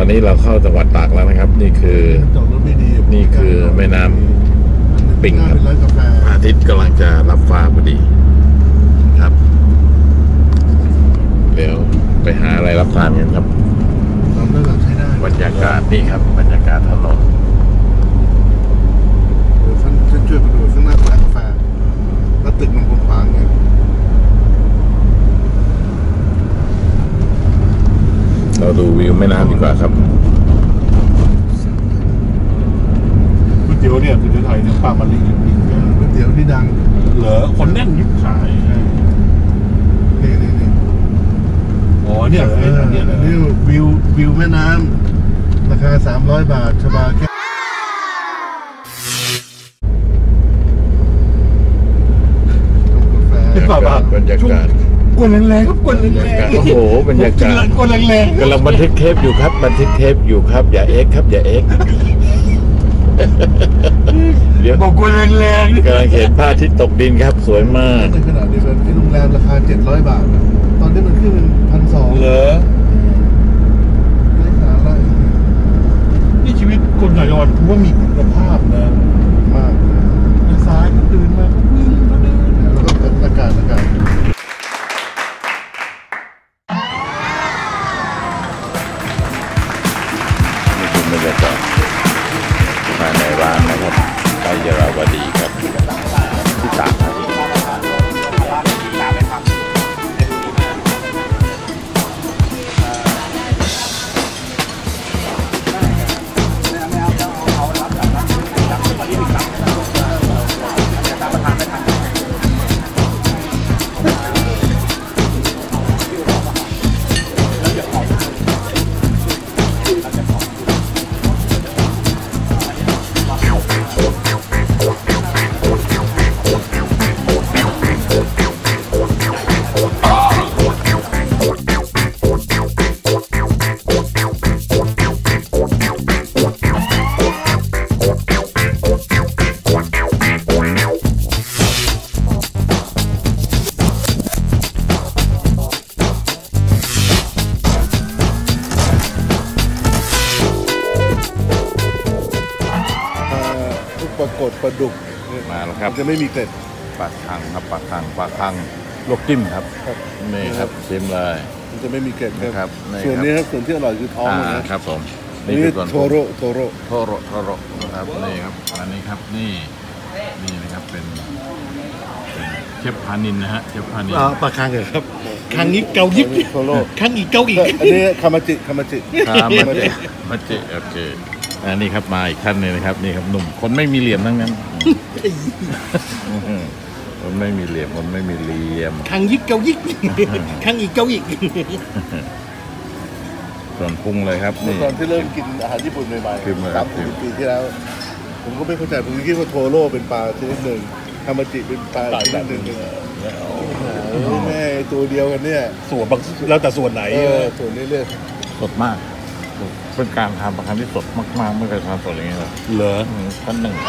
อนนี้เราเข้าจังหวัดตากแล้วนะครับนี่คือแม่น้ำปิงครับอาทิตย์กำลังจะรับฟ้าพอดีครับเดี๋ยวไปหาอะไรรับทานกันครับบรรยากาศนี่ครับบรรยากาศถนนฉันช่วยไปดูข้างหน้าร้านกาแฟแล้วตึกมันขวางไงเราดูวิวแม่น้ำดีกว่าครับก๋วยเตี๋ยวเนี่ยก๋วยเตี๋ยวไทยเนี่ยปากมันลิงก๋วยเตี๋ยวที่ดังเหรอคนแน่นยิบขายนี่อ๋อเนี่ยนี่วิวแม่น้ำราคา300 บาทชบาแค่บรรยากาศกวนแรงๆครับกวนแรงๆโอ้โหบรรยากาศกวนแรงๆกำลังบันทึกเทปอยู่ครับบันทึกเทปอยู่ครับอย่าเอ็กครับอย่าเอ็กเดี๋ยวบอกกวนแรงๆกำลังเห็นผ้าที่ตกดินครับสวยมากในขณะเดียวกันที่โรงแรมราคา700 บาทตอนนี้มันขึ้นเป็น1,200 เหรอไร้สาระนี่ชีวิตคนหน่อยอ่อนถือว่ามีคุณภาพนะมากซ้ายก็ตื่นมาก็วิ่งก็เดินแล้วก็อากาศนี่คือบรรยากาศภายในร้านนะครับใกล้เยาวราดีครับที่ตากครับปรากฏปลาดุกมาแล้วครับจะไม่มีเกล็ดปลาคังครับปลาคังลวกจิ้มครับนี่ครับชิมเลยมันจะไม่มีเกล็ดครับส่วนนี้ครับส่วนที่อร่อยคือท้องนะครับผมนี่คือโทโร่นะครับนี่ครับอันนี้ครับนี่นะครับเป็นเชฟพานินนะฮะเชฟพานินปลาคังเหรอครับคังนี้เกายิบโทโร่คังอีกเกาอีกอันนี้คามาจิโอเคอันนี้ครับมาอีกท่านนึงนะครับนี่ครับหนุ่มคนไม่มีเหลี่ยมทั้งนั้นคนไม่มีเหลี่ยมคังยิกเกายิกคังอีกเกาอีกส่วนปรุงเลยครับตอนที่เริ่มกินอาหารญี่ปุ่นใหม่ๆ30 ปีที่แล้วผมก็ไม่เข้าใจผมคิดว่าโทโร่เป็นปลาชนิดหนึ่งคามาจิเป็นปลาชนิดหนึ่งแม่ตัวเดียวกันเนี่ยส่วนบางแล้วแต่ส่วนไหนส่วนนี้เลือกสดมากเป็นการทำปลาคังที่สดมากๆไม่เคยทำสดอย่างนี้เลยเหรอท่านหนึ่ง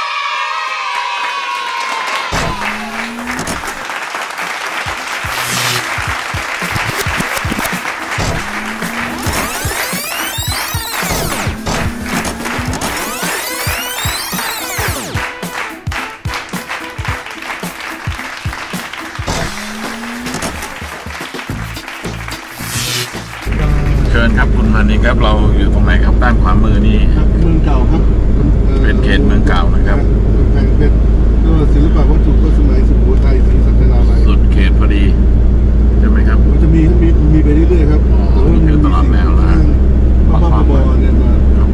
เชิญครับคุณพันนี้ครับเราอยู่ตรงไหนครับด้านขวามือนี่เมืองเก่าครับเป็นเขตเมืองเก่านะครับเป็นศิลปะวัตถุก็สมัยสุโขทัยศรีสัชนาลัยสุดเขตพอดีใช่ไหมครับมันจะมีไปเรื่อยๆครับอยู่ตลอดแนวแล้วป้าบอเนี่ยมา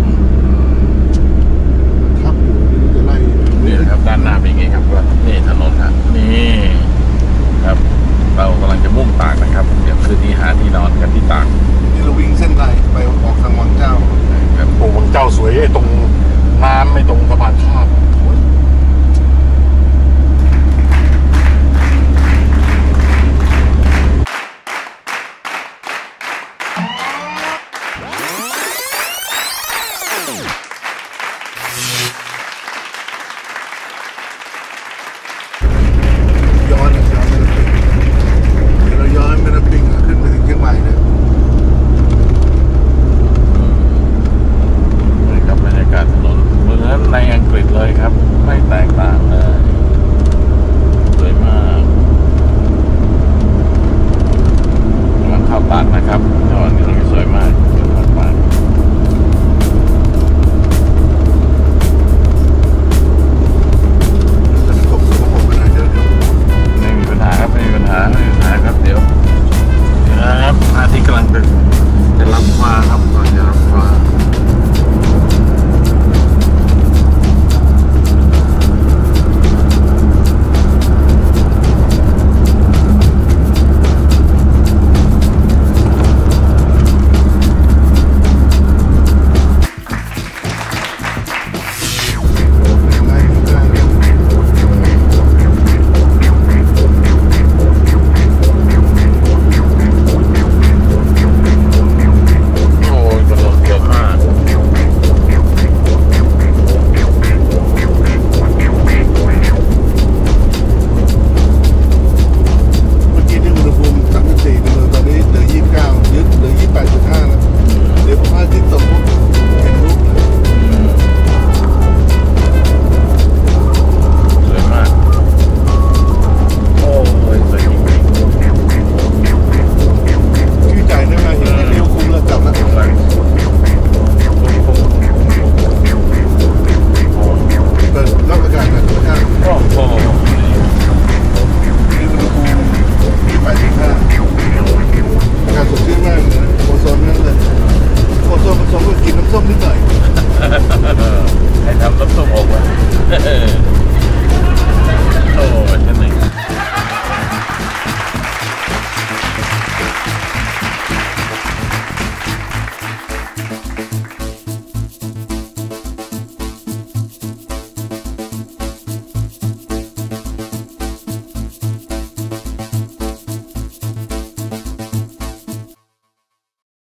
ทับอยู่นี่จะไล่นี่ครับด้านหน้าเป็นไงครับนี่ถนนครับนี่ครับเรากำลังจะมุ่งตากนะครับเดี๋ยวคืนนี้หาที่นอนกันที่ตากนี่เราวิ่งเส้นใดไปออกทางวังเจ้าโอ้วังเจ้าสวยตรงน้ำไม่ตรงสะพานข้าม